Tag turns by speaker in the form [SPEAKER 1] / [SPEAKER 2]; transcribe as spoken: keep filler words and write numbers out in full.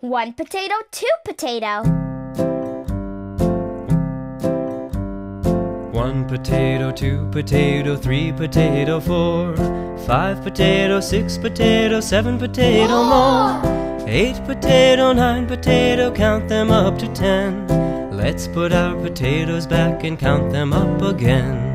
[SPEAKER 1] One potato, two potato.
[SPEAKER 2] One potato, two potato, three potato, four. Five potato, six potato, seven potato more. Eight potato, nine potato, count them up to ten. Let's put our potatoes back and count them up again.